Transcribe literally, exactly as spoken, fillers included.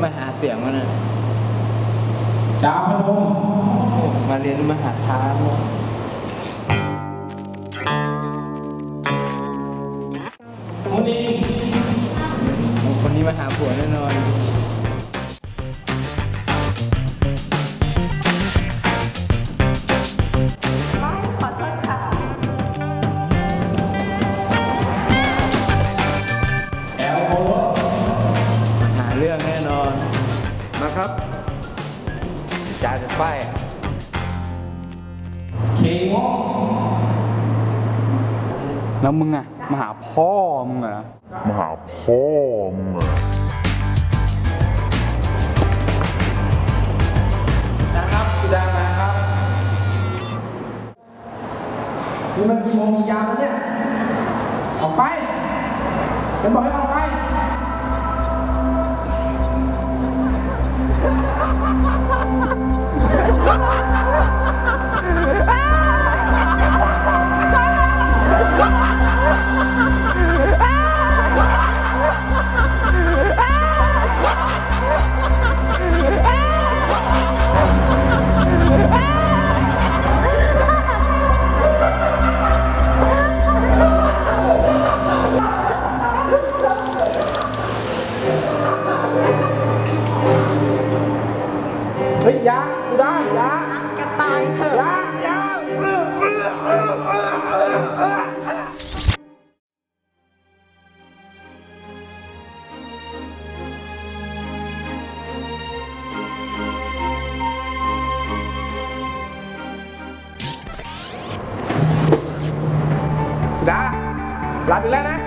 มาหาเสียงวะเนี่ยจ้าพนมมาเรียนมาหาช้างคนนี้คนนี้มาหาผัวแน่นอนขอโทษค่ะแอลโอหาเรื่องแน่นอนมาครับจ่าจะไปเคงอแล้วมึงอะมาหาพ่อมึงเหรอมาหาพ่อมึงเหรอนะครับคุณดานะครับนี่มันกี่โมงกี่ยามแล้วเนี่ยออกไปฉันบอกให้ออกไปเฮ้ยยาสุดายากระต่ายเถอะยายาสุดาหลับอีกแล้วนะ